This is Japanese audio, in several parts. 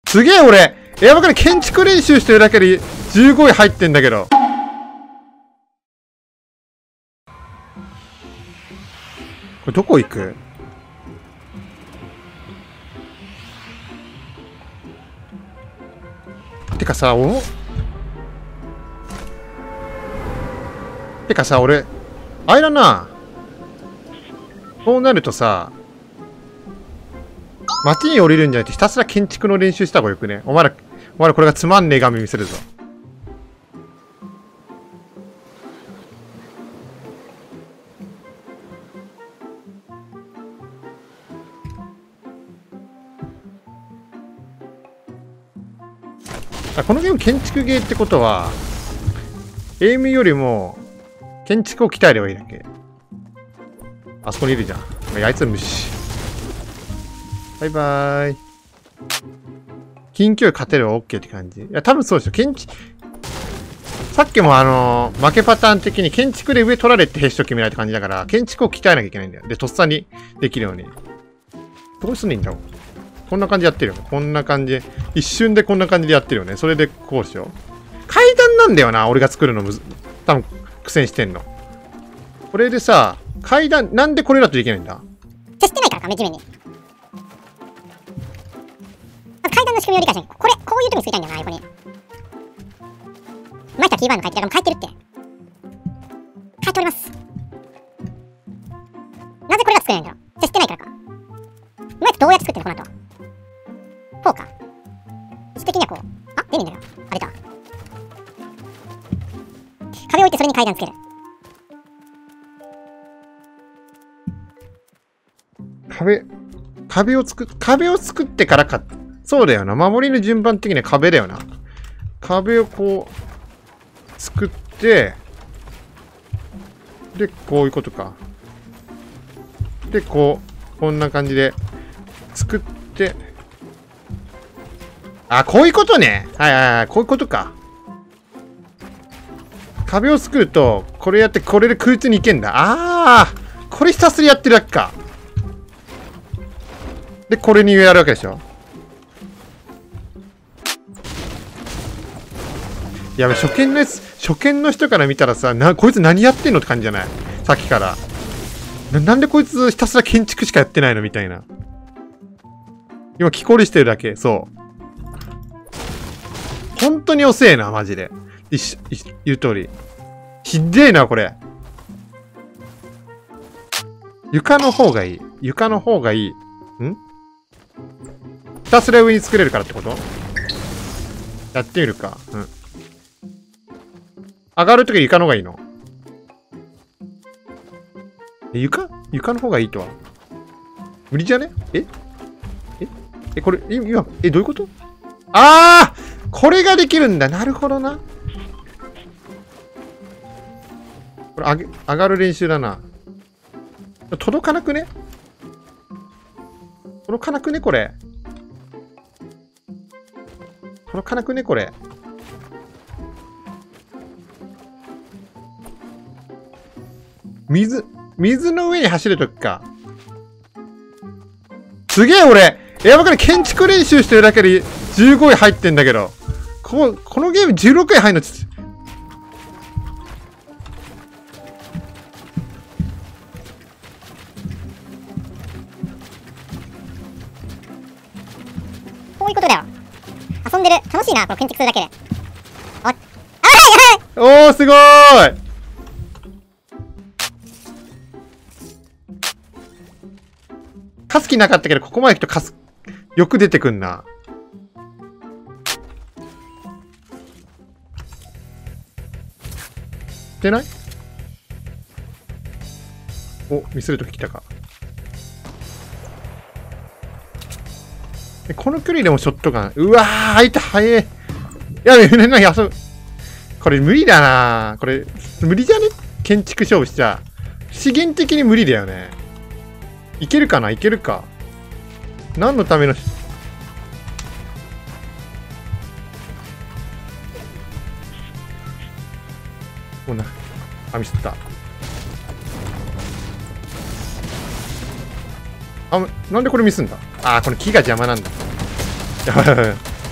すげえ俺、やばくない？建築練習してるだけで15位入ってんだけど。これどこ行く？てかさ、俺、あれだな。そうなるとさ、街に降りるんじゃなくてひたすら建築の練習した方がよくね。お前らこれがつまんねえ画面見せるぞ。このゲーム建築ゲーってことは、エイムよりも建築を鍛えればいいだけ。あそこにいるじゃん。あいつは虫。バイバーイ。近距離勝てれば OK って感じ。いや、多分そうでしょ。さっきも負けパターン的に建築で上取られてヘッショ決めないって感じだから、建築を鍛えなきゃいけないんだよ。で、とっさにできるように。どうすんねんだろう。こんな感じやってるよね。こんな感じ。一瞬でこんな感じでやってるよね。それでこうしよう。階段なんだよな。俺が作るの多分苦戦してんの。これでさ、階段、なんでこれだとできないんだ？ 消してないからか、地面に。階段の仕組みを理解しない。こういうとこに作りたいんだよな、横に。前からキーワード書いてたから書いてるって。書いております。なぜこれが作れないんだろう？消してないからか。前とどうやって作ってんのこの後。こうか。位置的にはこう。あ、出ねえんだよ。あれだ。壁を置いてそれに階段つける。 壁を作ってからか。そうだよな。守りの順番的には壁だよな。壁をこう、作って、で、こういうことか。で、こんな感じで、作って、あ、こういうことね。はいはいはい、こういうことか。壁を作ると、これやって、これで空中に行けんだ。ああ、これひたすらやってるだけか。で、これにやるわけでしょ。やべ、初見の人から見たらさ、こいつ何やってんのって感じじゃない？さっきから。なんでこいつひたすら建築しかやってないのみたいな。今、木こりしてるだけ。そう。本当に遅えな、マジで。言う通り。ひでえな、これ。床の方がいい。床の方がいい。ひたすら上に作れるからってこと？やってみるか。うん。上がるとき床の方がいいの？床の方がいいとは。無理じゃね？これ、今、どういうこと？ああ！これができるんだ。なるほどな。これ上がる練習だな。届かなくね？届かなくねこれ。届かなくねこれ。水の上に走るときか。すげえ俺、やばくない？建築練習してるだけで15位入ってんだけど。このゲーム16位入んのこういうことだよ。遊んでる。楽しいな、この建築するだけで。 おー、すごーい！カスキなかったけど、ここまで来るとよく出てくんな。出ない？お、ミスるとき来たか。この距離でもショットガン。うわー、開いた、早え。やべ、何遊ぶ。これ無理だな。これ、無理じゃね？建築勝負しちゃ。資源的に無理だよね。いけるかな？いけるか。何のためのもうミスった。なんでこれミスんだ？これ木が邪魔なんだ。やばいやばい。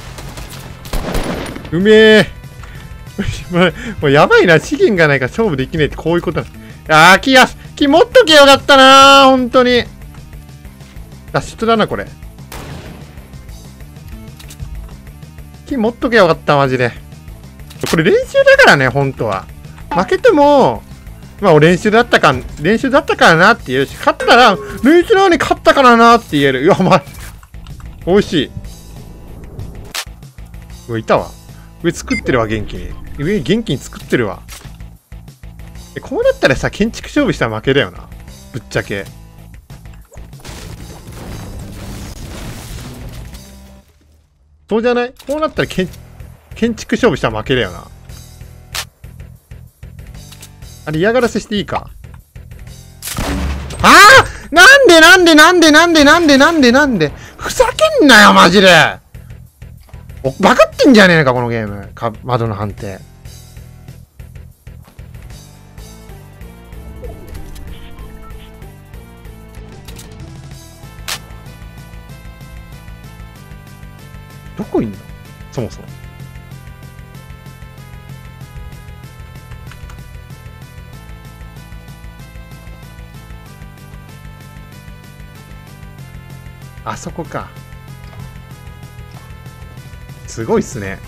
うめえ。もうやばいな。資源がないから勝負できねえってこういうことな。木持っとけよかったなー。本当に。脱出だな、これ。木持っとけよかった、マジで。これ練習だからね、本当は。負けても、まあ練習だったからなって言えるし、勝ったら、練習なのに勝ったからなって言える。いや、美味しい。上いたわ。上作ってるわ、元気に。上元気に作ってるわ。こうなったらさ、建築勝負したら負けだよな。ぶっちゃけ。そうじゃない？こうなったら建築勝負したら負けだよな。あれ嫌がらせしていいか。ああ、なんでふざけんなよ、マジで。バカってんじゃねえか、このゲーム。窓の判定。どこいんの？そもそも。あそこか。すごいっすね。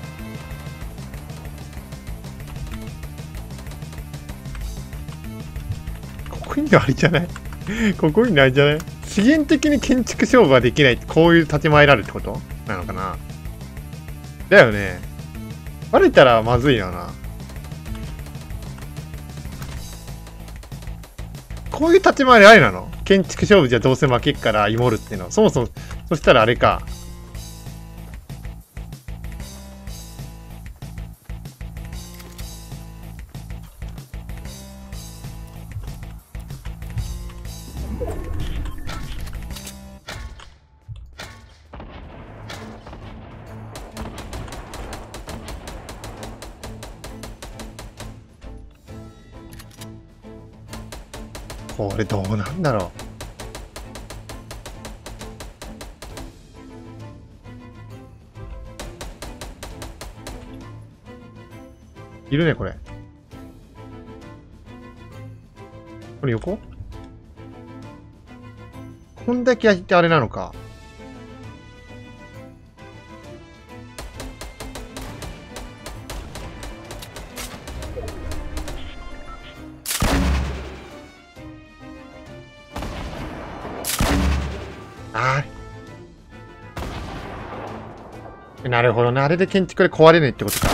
ここにあれじゃないここにあれじゃない？資源的に建築勝負はできないってこういう立ち回りあるってことなのかな。だよね。バレたらまずいよな。こういう立ち回りありなの？建築勝負じゃどうせ負けっから芋るっていうの。そもそも、そしたらあれか。これどうなんだろう。いるね、これ。これ横？こんだけやってあれなのか。ああ。なるほどね。あれで建築で壊れねえってことか。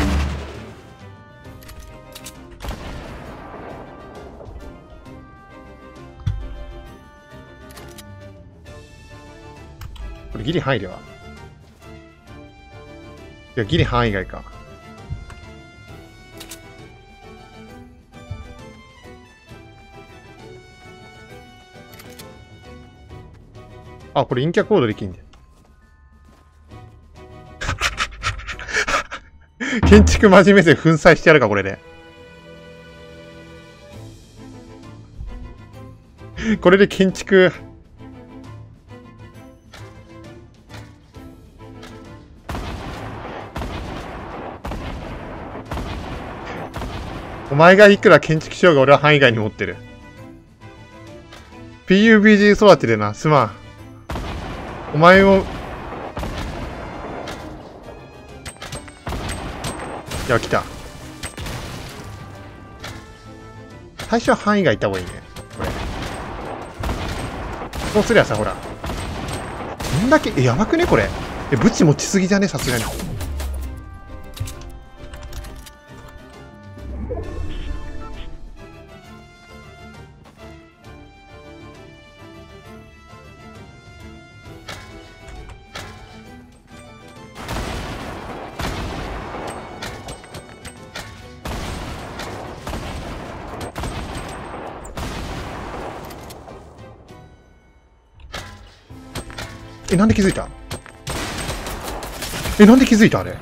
これギリ範囲では。いや、ギリ範囲外か。あ、これ陰キャコードできんじゃん。建築真面目で粉砕してやるか、これで。これで建築。お前がいくら建築しようが俺は範囲外に持ってる。PUBG 育てでな、すまん。お前も。いや、来た。最初は範囲外行った方がいいね。これ。そうすりゃさ、ほら。こんだけ、やばくねこれ。武器持ちすぎじゃねさすがに。なんで気づいた？なんで気づいたあれ。